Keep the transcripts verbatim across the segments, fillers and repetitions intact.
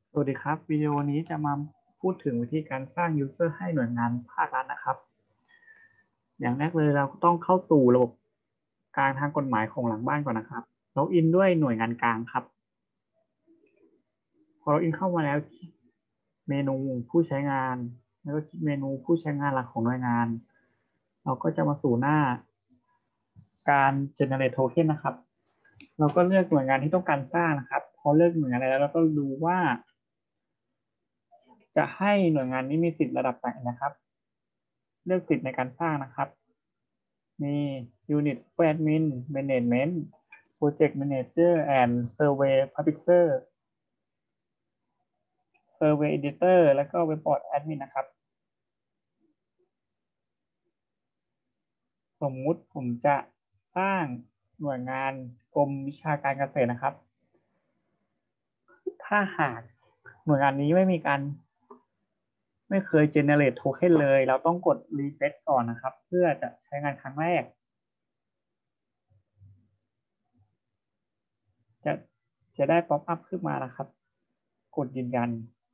สวัสดีครับวิดีโอนี้จะมาพูดถึงวิธีการสร้าง user ให้หน่วยงานภาครัฐนะครับอย่างแรกเลยเราต้องเข้าสู่ระบบกลางทางกฎหมายของหลังบ้านก่อนนะครับล็อกอินด้วยหน่วยงานกลางครับพอล็อกอินเข้ามาแล้วเมนูผู้ใช้งานแล้วก็คลิกเมนูผู้ใช้งานหลักของหน่วยงานเราก็จะมาสู่หน้าการ generate token นะครับเราก็เลือกหน่วยงานที่ต้องการสร้างนะครับพอเลือกหน่วยงานอะไรแล้วเราก็ดูว่าจะให้หน่วยงานนี้มีสิทธิ์ระดับไหนนะครับเลือกสิทธิ์ในการสร้างนะครับมี Unit Super Admin Management Project Manager and Survey Publisher Survey Editor แล้วก็ Webport Admin นะครับสมมุติผมจะสร้างหน่วยงานกรมวิชาการเกษตรนะครับถ้าหากหน่วยงานนี้ไม่มีการไม่เคย generate token เลยเราต้องกด reset ก่อนนะครับเพื่อจะใช้งานครั้งแรกจะจะได้ pop up ขึ้นมานะครับกดยืนยัน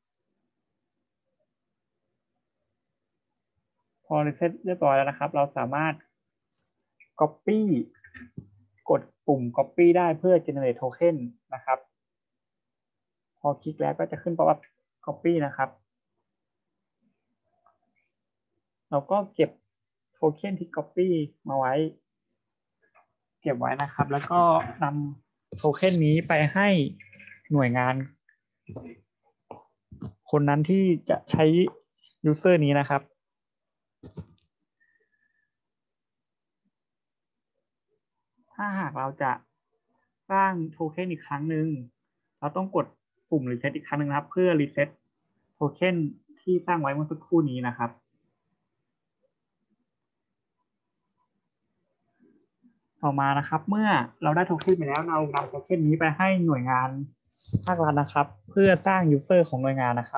พอ reset เรียบร้อยแล้วนะครับเราสามารถ copy กดปุ่ม copy ได้เพื่อ generate token นะครับพอคลิกแล้วก็จะขึ้น pop up copy นะครับเราก็เก็บโทเค็นที่ copy มาไว้เก็บไว้นะครับแล้วก็นำโทเค็นนี้ไปให้หน่วยงานคนนั้นที่จะใช้ user นี้นะครับถ้าหากเราจะสร้างโทเค็นอีกครั้งหนึ่งเราต้องกดปุ่ม reset อีกครั้งหนึ่งนะครับเพื่อ reset โทเค็นที่สร้างไว้เมื่อสักครู่นี้นะครับต่อมานะครับเมื่อเราได้โทเค็นไปแล้วเรานำโทเค็นนี้ไปให้หน่วยงานภาครัฐนะครับเพื่อสร้าง user ของหน่วยงานนะครับ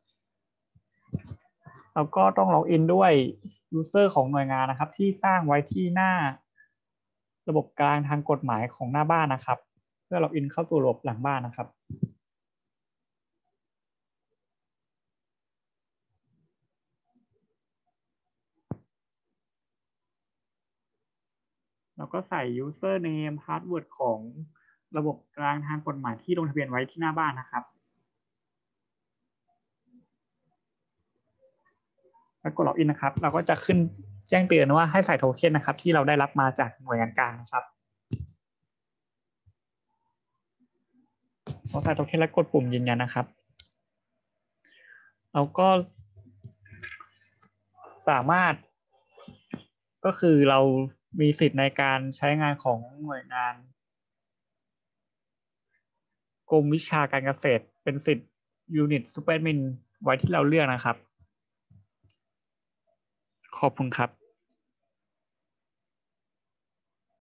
เราก็ต้องล็อกอินด้วย user ของหน่วยงานนะครับที่สร้างไว้ที่หน้าระบบกลางทางกฎหมายของหน้าบ้านนะครับเพื่อล็อกอินเข้าสู่ระบบหลังบ้านนะครับเราก็ใส่ user name password ของระบบกลางทางกฎหมายที่ลงทะเบียนไว้ที่หน้าบ้านนะครับแล้วกดล็อกอินนะครับเราก็จะขึ้นแจ้งเตือนว่าให้ใส่โทเค็นนะครับที่เราได้รับมาจากหน่วยงานกลางนะครับพอใส่โทเค็นแล้วกดปุ่มยืนยันนะครับเราก็สามารถก็คือเรามีสิทธิ์ในการใช้งานของหน่วยงานกรมวิชาการเกษตรเป็นสิทธิ์ Unit Super Admin ไว้ที่เราเลือกนะครับขอบคุณครับ